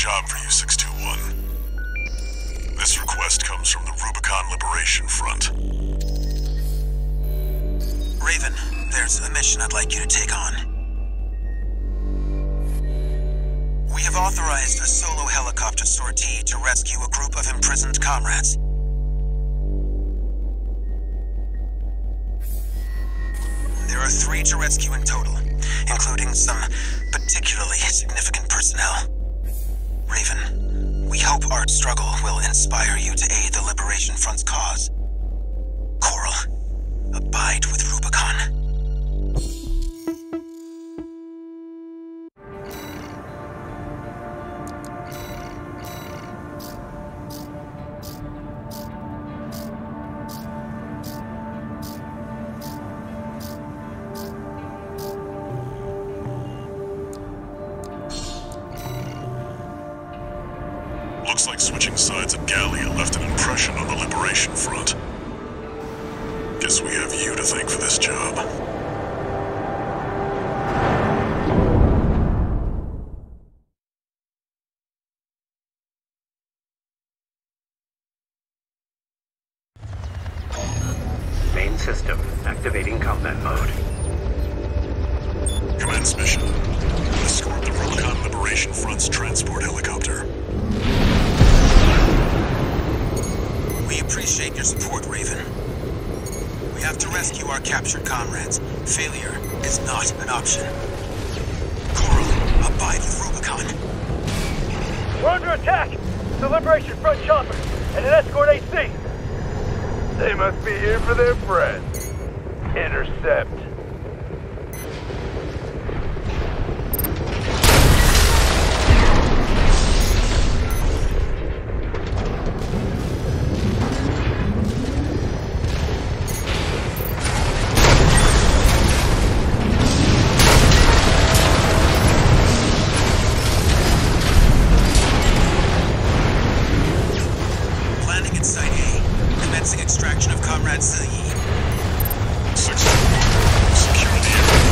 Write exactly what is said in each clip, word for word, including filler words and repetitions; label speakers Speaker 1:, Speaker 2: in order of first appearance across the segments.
Speaker 1: job for you, six two one. This request comes from the Rubicon Liberation Front.
Speaker 2: Raven, there's a mission I'd like you to take on. We have authorized a solo helicopter sortie to rescue a group of imprisoned comrades. There are three to rescue in total, including some particularly significant personnel. Raven, we hope our struggle will inspire you to aid the Liberation Front's cause. Coral, abide with Rubicon.
Speaker 1: Looks like switching sides at Gallia left an impression on the Liberation Front. Guess we have you to thank for this job.
Speaker 3: Main system activating combat mode.
Speaker 1: Commence mission. Escort the Rubicon Liberation Front's transport helicopter.
Speaker 2: We appreciate your support, Raven. We have to rescue our captured comrades. Failure is not an option. Coral, abide with Rubicon.
Speaker 4: We're under attack! The Liberation Front chopper and an escort A C! They must be here for their friends. Intercept.
Speaker 2: Extraction of Comrade Zilyi.
Speaker 1: six two one, secure the area.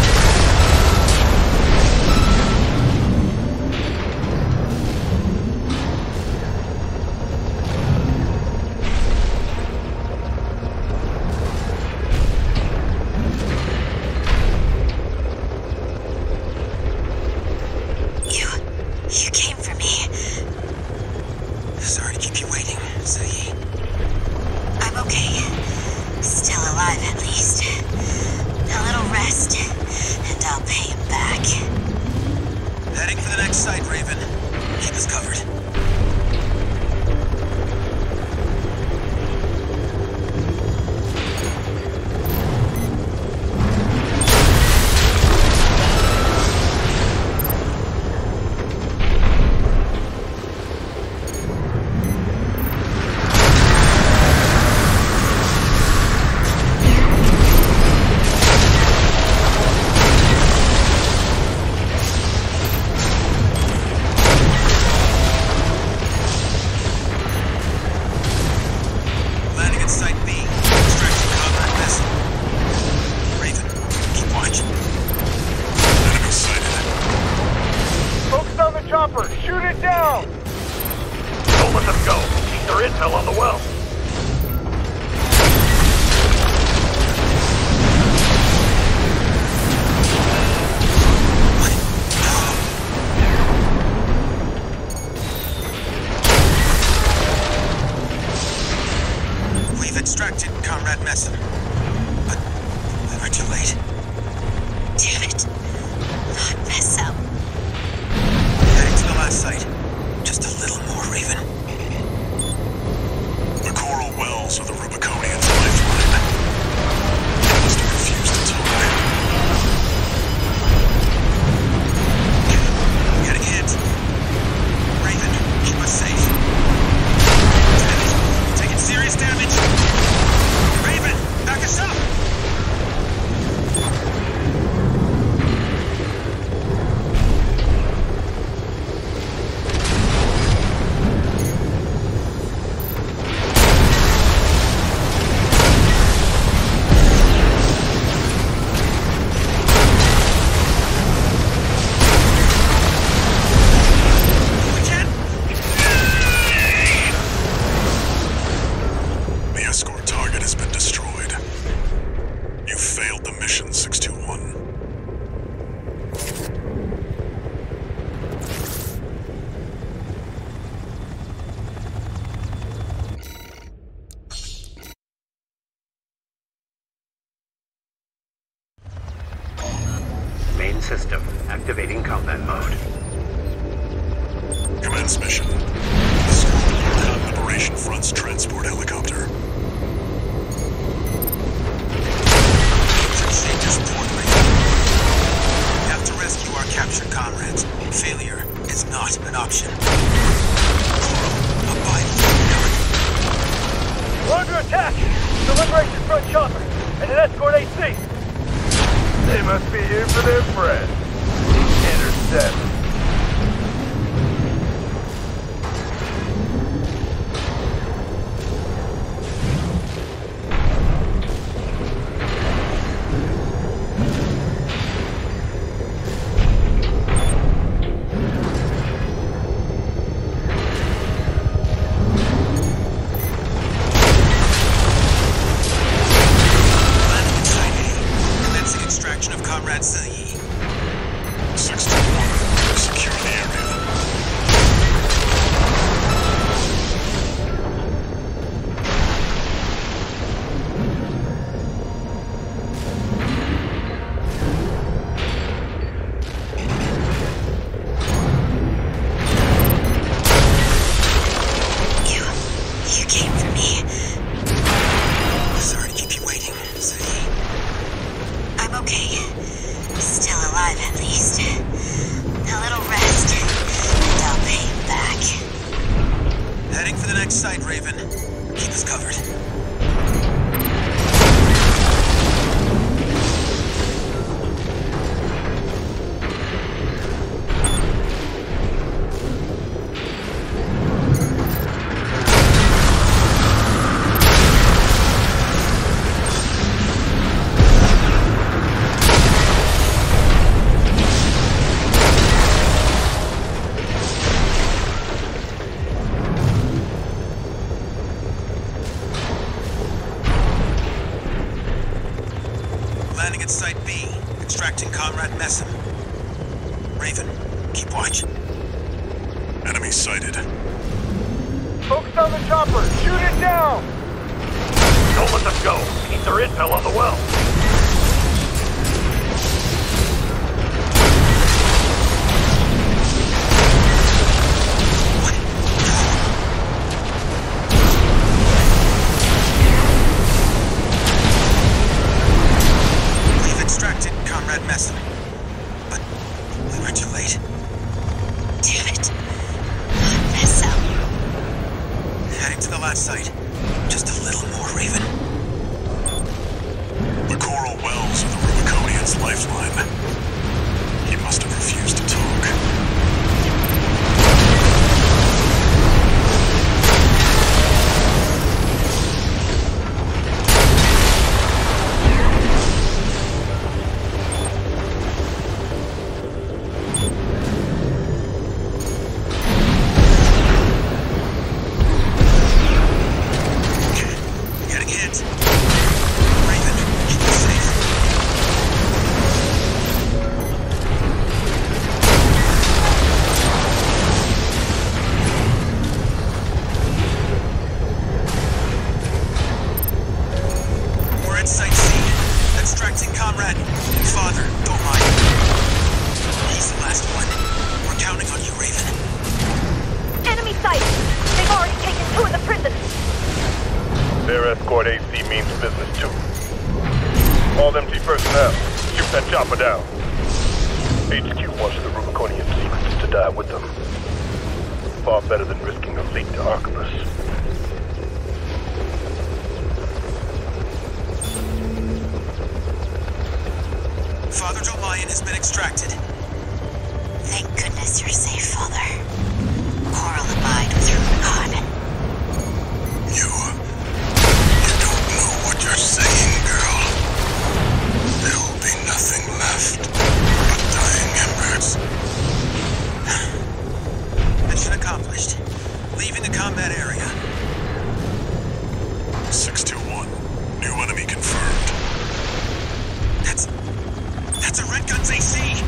Speaker 5: You... you came for me.
Speaker 2: Sorry to keep you waiting, Zilyi.
Speaker 5: I'm okay. Still alive, at least. A little rest, and I'll pay him back.
Speaker 2: Heading for the next site, Raven. Keep us covered.
Speaker 4: Shoot it down! Don't let them go. Keep their intel on the well.
Speaker 2: We've extracted Comrade Messam, but we were too late.
Speaker 5: Damn it. Not Messam.
Speaker 2: Heading to the last site. Just a little more, Raven.
Speaker 1: The coral wells are the Rubiconians' lifeline. They must have refused to die.
Speaker 2: Getting hit. Raven, keep us safe. We're taking serious damage. Raven, back us up!
Speaker 3: system activating combat mode.
Speaker 1: Commence mission. Escort the Yukon Liberation Front's transport helicopter.
Speaker 2: Appreciate your support, Raven. We have to rescue our captured comrades. Failure is not an option. Coral, abide with the target.
Speaker 4: We're under attack! The Liberation Front chopper and an escort A C! They must be here for their friends. Intercept.
Speaker 2: Landing at Site B, extracting Comrade Messam. Raven, keep watch.
Speaker 1: Enemy sighted.
Speaker 4: Focus on the chopper! Shoot it down! Don't let them go! Keep their intel on the well!
Speaker 2: Comrade Messam. But we were too late.
Speaker 5: Damn it. Messam.
Speaker 2: Heading to the last site. Just a little more, Raven.
Speaker 1: The coral wells are the Rubiconian's lifeline. He must have refused to talk.
Speaker 4: Their escort A C means business too. All empty personnel, shoot that chopper down. H Q wants the Rubiconian secrets to die with them. Far better than risking a leak to Arquebus.
Speaker 2: Father Jolyon has been extracted.
Speaker 5: Thank goodness you're safe, Father. Coral abide with Rubicon.
Speaker 1: You... you don't know what you're saying, girl. There will be nothing left but dying embers.
Speaker 2: Mission accomplished. Leaving the combat area.
Speaker 1: six two one. New enemy confirmed.
Speaker 2: That's... that's a Red Guns A C!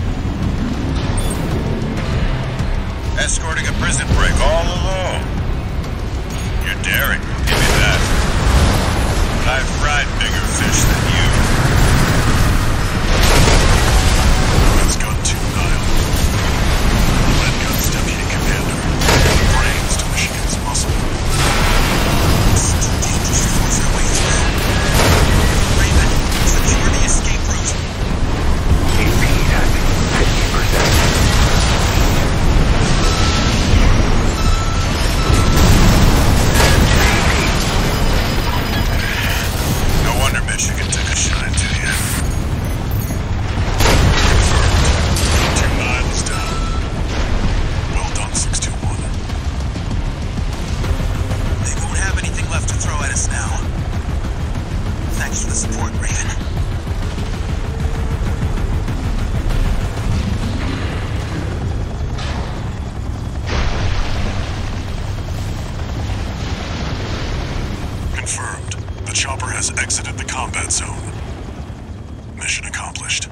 Speaker 6: Escorting a prison break all alone. You're daring, give me that. I've fried bigger fish than you.
Speaker 1: confirmed. The chopper has exited the combat zone. Mission accomplished.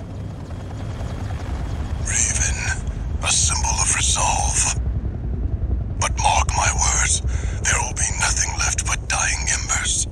Speaker 1: Raven, a symbol of resolve. But mark my words, there will be nothing left but dying embers.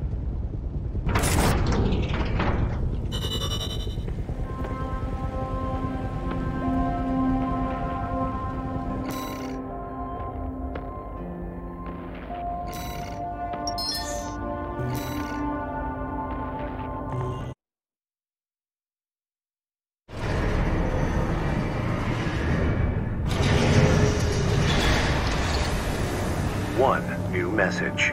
Speaker 3: One new message.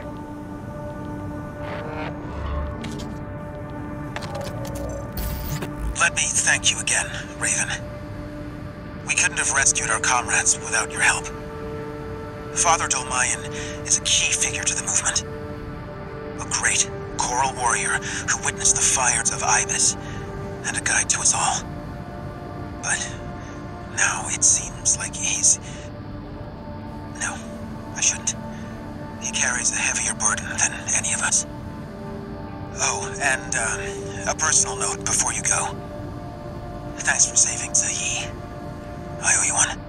Speaker 2: Let me thank you again, Raven. We couldn't have rescued our comrades without your help. Father Dolmayan is a key figure to the movement. A great choral warrior who witnessed the fires of Ibis, and a guide to us all. But now it seems like he's... No, I shouldn't. He carries a heavier burden than any of us. Oh, and um, a personal note before you go. Thanks for saving Zayi. I owe you one.